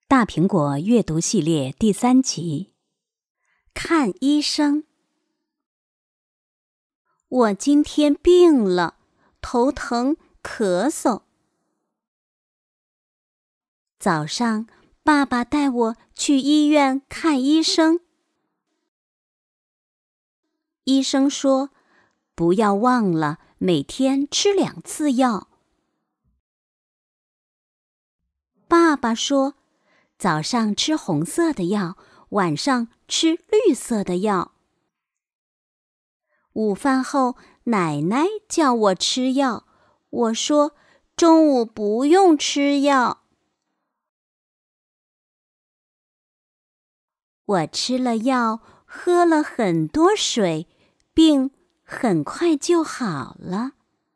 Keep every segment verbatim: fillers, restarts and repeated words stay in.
大苹果阅读系列第三集。看医生。我今天病了，头疼，咳嗽。早上，爸爸带我去医院看医生。医生说，不要忘了每天吃两次药。爸爸说，早上吃红色的药，晚上吃绿色的药。午饭后，奶奶叫我吃药，我说中午不用吃药。我吃了药，喝了很多水，病很快就好了。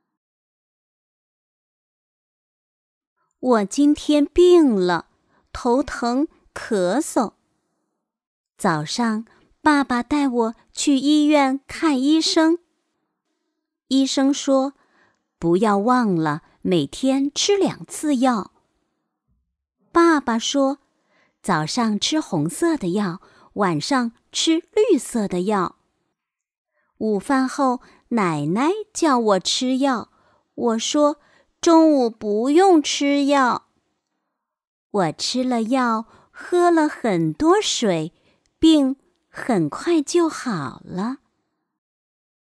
我今天病了，头疼，咳嗽。早上，爸爸带我去医院看医生。医生说，不要忘了每天吃两次药。爸爸说，早上吃红色的药，晚上吃绿色的药。午饭后，奶奶叫我吃药，我说中午不用吃药。我吃了药，喝了很多水，病很快就好了。